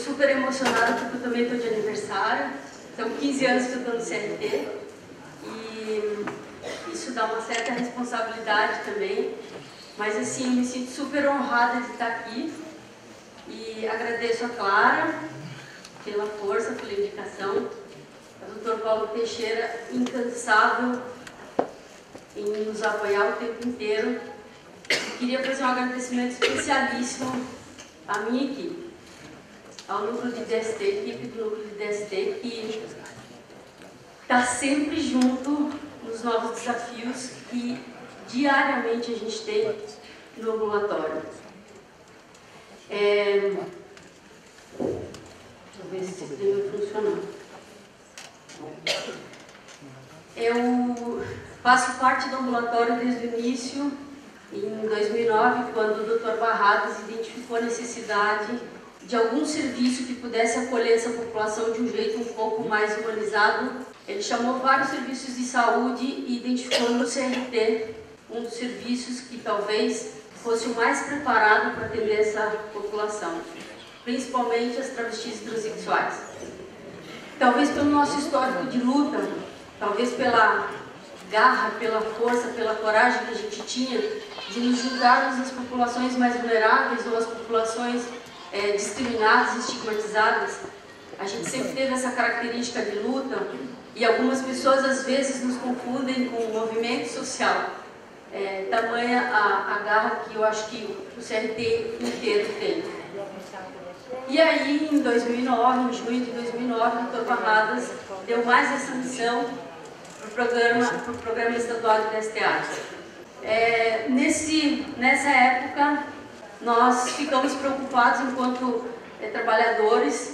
super emocionada porque eu também estou de aniversário. São 15 anos que eu estou no CRT e isso dá uma certa responsabilidade também. Mas assim, eu me sinto super honrada de estar aqui e agradeço a Clara pela força, pela indicação, ao Dr. Paulo Teixeira, incansável em nos apoiar o tempo inteiro. Eu queria fazer um agradecimento especialíssimo à minha equipe, ao núcleo de DST, equipe do núcleo de DST, que está sempre junto nos novos desafios que diariamente a gente tem no ambulatório. Deixa eu ver se esse sistema vai funcionar. Eu faço parte do ambulatório desde o início, em 2009, quando o Dr. Barradas identificou a necessidade de algum serviço que pudesse acolher essa população de um jeito um pouco mais humanizado. Ele chamou vários serviços de saúde e identificou no CRT um dos serviços que talvez fosse o mais preparado para atender essa população, principalmente as travestis e transexuais. Talvez pelo nosso histórico de luta, talvez pela garra, pela força, pela coragem que a gente tinha de nos juntarmos às populações mais vulneráveis ou às populações discriminadas e estigmatizadas. A gente sempre teve essa característica de luta e algumas pessoas às vezes nos confundem com o movimento social. Tamanha a garra que eu acho que o CRT inteiro tem. E aí, em 2009, em junho de 2009, o Dr. Barradas deu mais essa missão para o programa estadual de DSTA. Nessa época, nós ficamos preocupados enquanto trabalhadores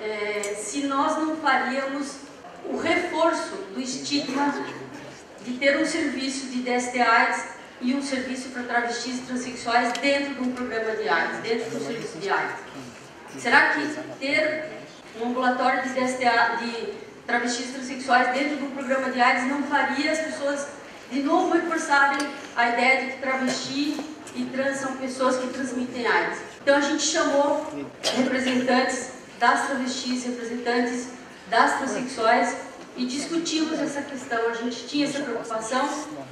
se nós não faríamos o reforço do estigma de ter um serviço de DST/AIDS e um serviço para travestis e transexuais dentro de um programa de AIDS, dentro do serviço de AIDS. Será que ter um ambulatório de DST de travestis e transexuais dentro de um programa de AIDS não faria as pessoas de novo reforçarem a ideia de que travesti e trans são pessoas que transmitem AIDS? Então a gente chamou representantes das travestis, representantes das transexuais e discutimos essa questão. A gente tinha essa preocupação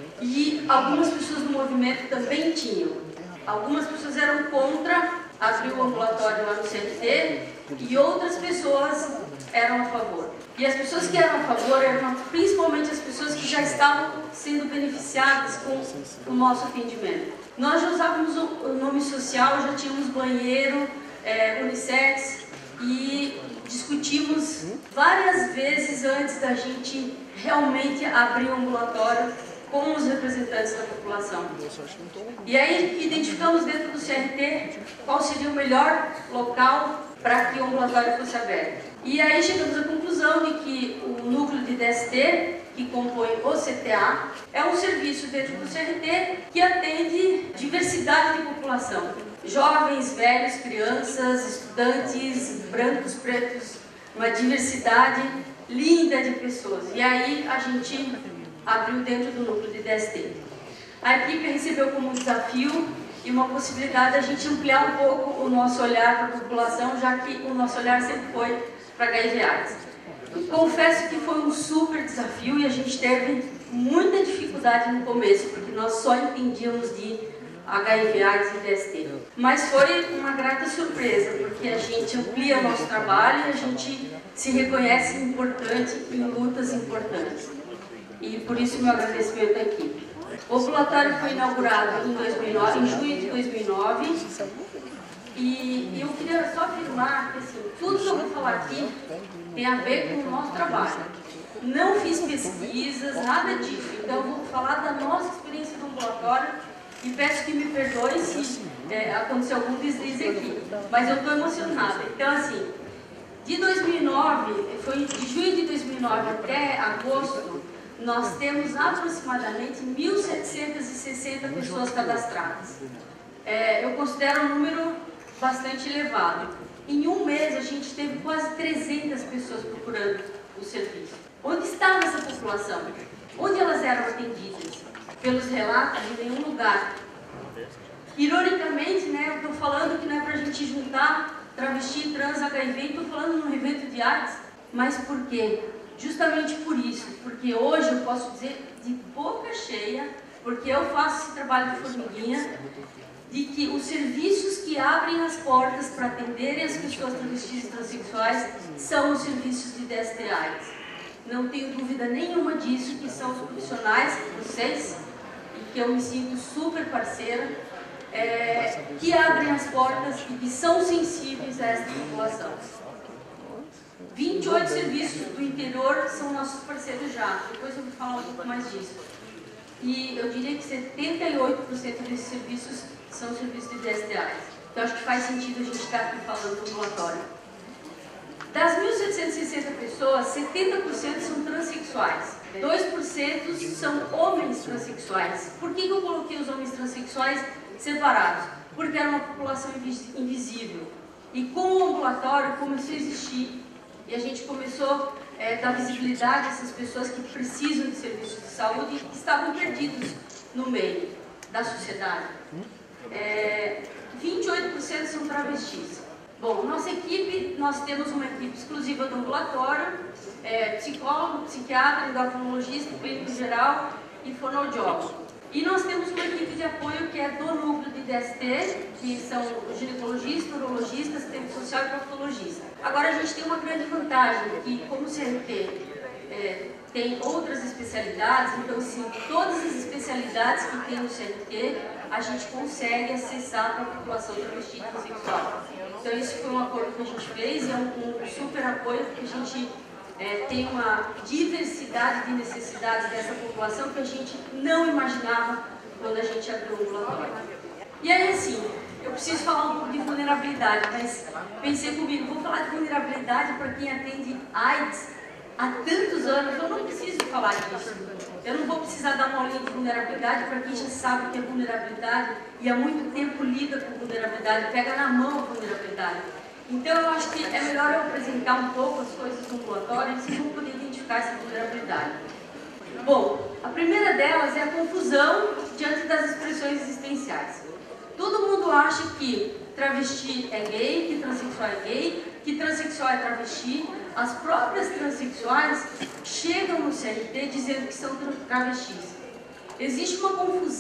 e algumas pessoas do movimento também tinham. Algumas pessoas eram contra abrir o ambulatório lá no CRT e outras pessoas eram a favor. E as pessoas que eram a favor eram principalmente as pessoas que já estavam sendo beneficiadas com o nosso atendimento. Nós já usávamos o nome social, já tínhamos banheiro, unissex e discutimos várias vezes antes da gente realmente abrir o ambulatório com os representantes da população. E aí identificamos dentro do CRT qual seria o melhor local para que o ambulatório fosse aberto. E aí chegamos à conclusão de que o núcleo de DST, que compõe o CTA, é um serviço dentro do CRT que atende diversidade de população. Jovens, velhos, crianças, estudantes, brancos, pretos, uma diversidade linda de pessoas. E aí a gente abriu dentro do núcleo de DST. A equipe recebeu como um desafio e uma possibilidade de a gente ampliar um pouco o nosso olhar para a população, já que o nosso olhar sempre foi para HIV/AIDS. Confesso que foi um super desafio e a gente teve muita dificuldade no começo, porque nós só entendíamos de HIV/AIDS e DST. Mas foi uma grata surpresa, porque a gente amplia o nosso trabalho e a gente se reconhece importante em lutas importantes. E por isso meu agradecimento à equipe. O ambulatório foi inaugurado em junho de 2009 e eu queria só afirmar que assim, tudo que eu vou falar aqui tem a ver com o nosso trabalho. Não fiz pesquisas, nada disso. Então eu vou falar da nossa experiência no ambulatório e peço que me perdoem se aconteceu algum deslize aqui. Mas eu estou emocionada. Então assim, de 2009, foi de junho de 2009 até agosto, nós temos aproximadamente 1.760 pessoas cadastradas. Eu considero um número bastante elevado. Em um mês, a gente teve quase 300 pessoas procurando o serviço. Onde estava essa população? Onde elas eram atendidas? Pelos relatos, em nenhum lugar. Ironicamente, eu estou falando que não é para a gente juntar travesti, trans, HIV, e estou falando num evento de AIDS, mas por quê? Justamente por isso, porque hoje eu posso dizer de boca cheia, porque eu faço esse trabalho de formiguinha, de que os serviços que abrem as portas para atenderem as pessoas travestis e transexuais são os serviços de DST/AIDS. Não tenho dúvida nenhuma disso, que são os profissionais, vocês, e que eu me sinto super parceira, que abrem as portas e que são sensíveis a essa população. 28 serviços do interior são nossos parceiros já, depois eu vou falar um pouco mais disso. E eu diria que 78% desses serviços são serviços de DST/AIDS. Então acho que faz sentido a gente estar aqui falando do ambulatório. Das 1.760 pessoas, 70% são transexuais. 2% são homens transexuais. Por que eu coloquei os homens transexuais separados? Porque era uma população invisível. E com o ambulatório começou a existir, e a gente começou a dar visibilidade a essas pessoas que precisam de serviços de saúde e que estavam perdidos no meio da sociedade. 28% são travestis. Bom, nossa equipe, nós temos uma equipe exclusiva do ambulatório, psicólogo, psiquiatra, endocrinologista, clínico geral e fonoaudiólogo. E nós temos uma equipe de apoio que é do núcleo de DST, que são ginecologistas, urologistas, assistente social e proctologista. Agora a gente tem uma grande vantagem, que como o CRT tem outras especialidades, então assim, todas as especialidades que tem no CRT, a gente consegue acessar para a população travesti e transexual. Então isso foi um acordo que a gente fez, é um super apoio, porque a gente tem uma diversidade de necessidades dessa população que a gente não imaginava quando a gente abriu o ambulatório. E aí assim, eu preciso falar um pouco de vulnerabilidade, mas pensei comigo, vou falar de vulnerabilidade para quem atende AIDS há tantos anos, eu não preciso falar disso. Eu não vou precisar dar uma aulinha de vulnerabilidade para quem já sabe o que é vulnerabilidade e há muito tempo lida com vulnerabilidade, pega na mão a vulnerabilidade. Então eu acho que é melhor eu apresentar um pouco as coisas do ambulatório e vocês vão poder identificar essa vulnerabilidade. Bom, a primeira delas é a confusão diante das expressões existenciais. Todo mundo acha que travesti é gay, que transexual é gay, que transexual é travesti. As próprias transexuais chegam no CRT dizendo que são travestis. Existe uma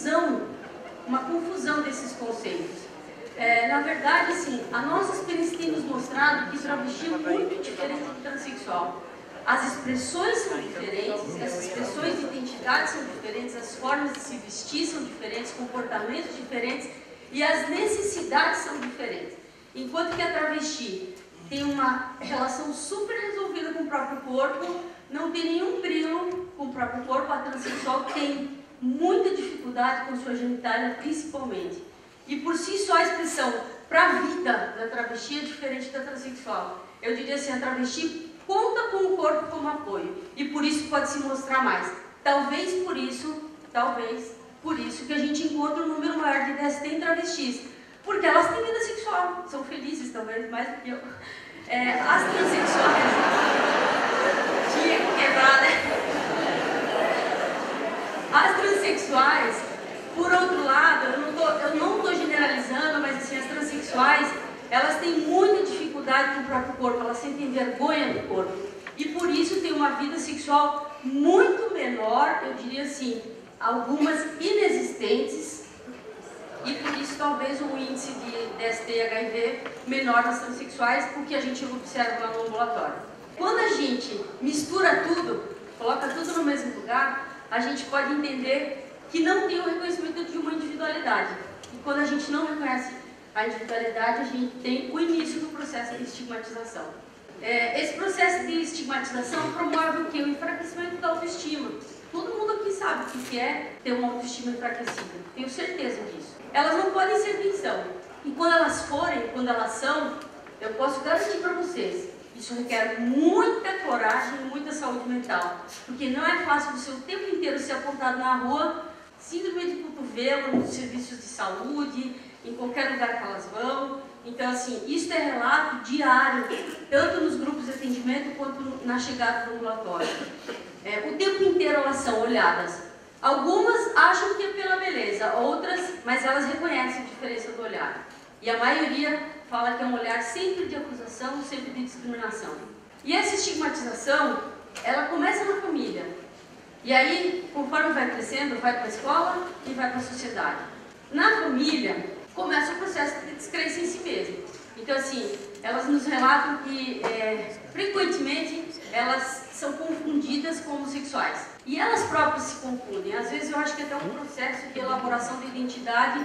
confusão desses conceitos. Na verdade, sim, a nossa experiência tem nos mostrado que travesti é muito diferente do transexual. As expressões são diferentes, as expressões de identidade são diferentes, as formas de se vestir são diferentes, comportamentos diferentes e as necessidades são diferentes. Enquanto que a travesti tem uma relação super resolvida com o próprio corpo, não tem nenhum brilho com o próprio corpo, a transexual tem muita dificuldade com sua genitália, principalmente. E por si só a expressão para a vida da travesti é diferente da transexual. Eu diria assim, a travesti conta com o corpo como apoio e por isso pode se mostrar mais. Talvez por isso que a gente encontra um número maior de DST em travestis, porque elas têm vida sexual, são felizes talvez mais do que eu. As transexuais tinha que quebrar, né? As transexuais, por outro lado, eu não estou generalizando, mas assim, as transexuais, elas têm muita dificuldade com o próprio corpo, elas sentem vergonha do corpo. E por isso tem uma vida sexual muito menor, eu diria assim, algumas inexistentes, e por isso talvez o índice de DST e HIV menor nas transexuais, porque a gente observa lá no ambulatório. Quando a gente mistura tudo, coloca tudo no mesmo lugar, a gente pode entender que não tem o reconhecimento de uma individualidade. E quando a gente não reconhece a individualidade, a gente tem o início do processo de estigmatização. Esse processo de estigmatização promove o quê? O enfraquecimento da autoestima. Todo mundo aqui sabe o que é ter uma autoestima enfraquecida. Tenho certeza disso. Elas não podem ser quem são. E quando elas forem, quando elas são, eu posso garantir para vocês, isso requer muita coragem e muita saúde mental. Porque não é fácil você o tempo inteiro ser apontado na rua, síndrome de cotovelo nos serviços de saúde, em qualquer lugar que elas vão. Então, assim, isso é relato diário, tanto nos grupos de atendimento quanto na chegada do ambulatório. O tempo inteiro elas são olhadas. Algumas acham que é pela beleza, outras, mas elas reconhecem a diferença do olhar. E a maioria fala que é um olhar sempre de acusação, sempre de discriminação. E essa estigmatização, ela começa na família. E aí, conforme vai crescendo, vai para a escola e vai para a sociedade. Na família, começa o processo de descrença em si mesmo. Então, assim, elas nos relatam que, frequentemente, elas são confundidas com homossexuais. E elas próprias se confundem. Às vezes, eu acho que é até um processo de elaboração de identidade.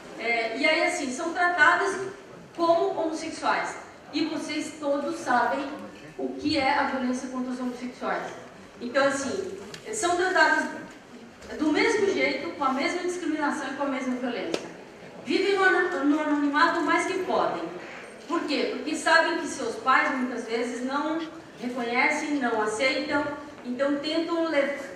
E aí, assim, são tratadas como homossexuais. E vocês todos sabem o que é a violência contra os homossexuais. Então, assim, são tratadas do mesmo jeito, com a mesma discriminação e com a mesma violência. Vivem no anonimato mais que podem. Por quê? Porque sabem que seus pais, muitas vezes, não reconhecem, não aceitam, então tentam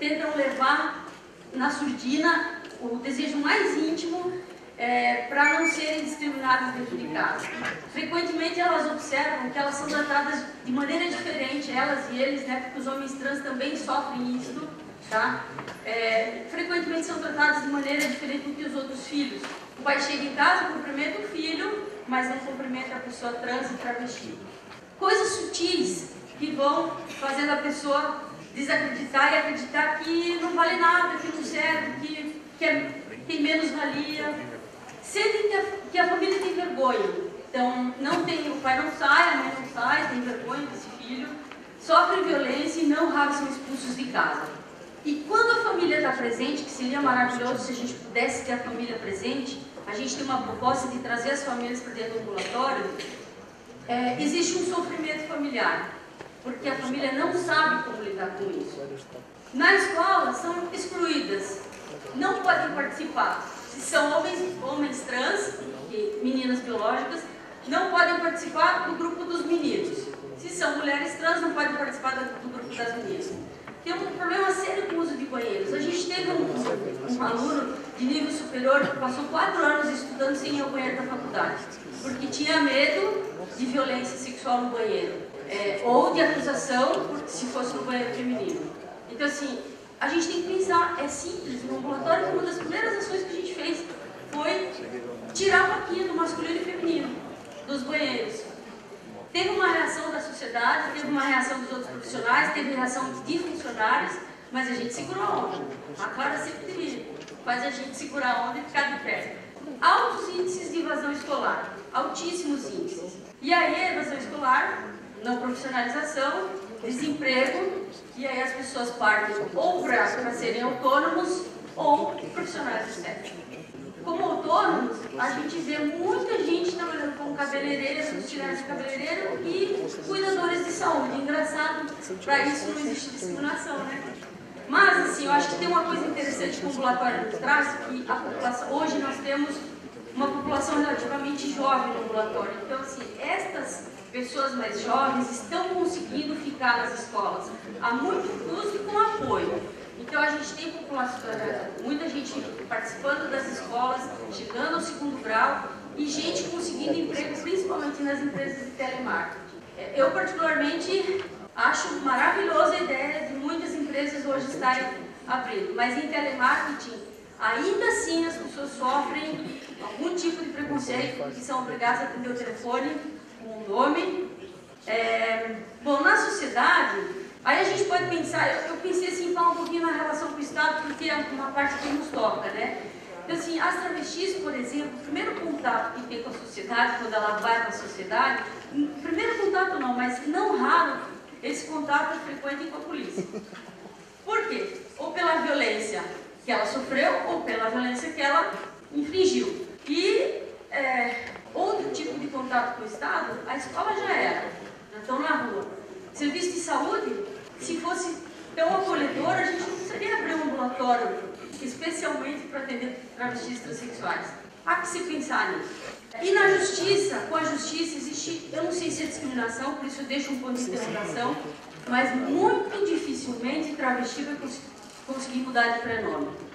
levar na surdina o desejo mais íntimo para não serem discriminadas dentro de casa. Frequentemente elas observam que elas são tratadas de maneira diferente, elas e eles, né, porque os homens trans também sofrem isso, tá? Frequentemente são tratadas de maneira diferente do que os outros filhos. O pai chega em casa, cumprimenta o filho, mas não cumprimenta a pessoa trans e travesti. Coisas sutis que vão fazendo a pessoa desacreditar e acreditar que não vale nada, que não serve, que tem menos valia. Sentem que a família tem vergonha. Então, o pai não sai, a mãe não sai, tem vergonha desse filho, sofrem violência e não raro são expulsos de casa. E quando a família está presente, que seria maravilhoso se a gente pudesse ter a família presente, a gente tem uma proposta de trazer as famílias para dentro do ambulatório, existe um sofrimento familiar, porque a família não sabe como lidar com isso. Na escola, são excluídas, não podem participar. Se são homens trans, meninas biológicas, não podem participar do grupo dos meninos. Se são mulheres trans, não podem participar do grupo das meninas. Tem um problema sério com o uso de banheiros. A gente teve um aluno de nível superior que passou 4 anos estudando sem ir ao banheiro da faculdade, porque tinha medo de violência sexual no banheiro, ou de acusação se fosse no banheiro feminino. Então, assim, a gente tem que pensar, é simples, no ambulatório, uma das primeiras ações que a gente fez foi tirar a vaquinha do masculino e feminino dos banheiros. Teve uma reação da sociedade, teve uma reação dos outros profissionais, teve reação de funcionários, mas a gente segurou a onda. A Clara sempre faz a gente segurar a onda e ficar de pé. Altos índices de evasão escolar, altíssimos índices. E aí a evasão escolar, não profissionalização, desemprego, e aí as pessoas partem ou para serem autônomos ou profissionais do sexo. Como autônomos, a gente vê muita gente trabalhando como cabeleireiras, auxiliares de cabeleireiro e cuidadores de saúde. Engraçado, para isso não existe discriminação, né? Mas, assim, eu acho que tem uma coisa interessante que o ambulatório nos traz, que a população, hoje nós temos uma população relativamente jovem no ambulatório. Então, assim, estas pessoas mais jovens estão conseguindo ficar nas escolas, a muito custo e com apoio. Então, a gente tem muita gente participando das escolas, chegando ao 2º grau, e gente conseguindo emprego, principalmente nas empresas de telemarketing. Eu, particularmente, acho maravilhosa a ideia de muitas empresas hoje estarem abrindo, mas em telemarketing, ainda assim, as pessoas sofrem algum tipo de preconceito, porque são obrigadas a atender o telefone com o nome. Bom, na sociedade, aí a gente pode pensar, eu pensei assim, falar um pouquinho na relação com o Estado, porque é uma parte que nos toca, né? Então, assim, as travestis, por exemplo, o primeiro contato que tem com a sociedade, quando ela vai para a sociedade, primeiro contato não, mas não raro, esse contato é frequente com a polícia. Por quê? Ou pela violência que ela sofreu, ou pela violência que ela infringiu. E outro tipo de contato com o Estado, a escola já era, já estão na rua. Serviço de saúde, se fosse tão acolhedor, a gente não precisaria abrir um ambulatório especialmente para atender travestis transexuais. Há que se pensar nisso. E na justiça, com a justiça existe, eu não sei se é discriminação, por isso eu deixo um ponto de interrogação, mas muito dificilmente travesti vai conseguir mudar de prenome.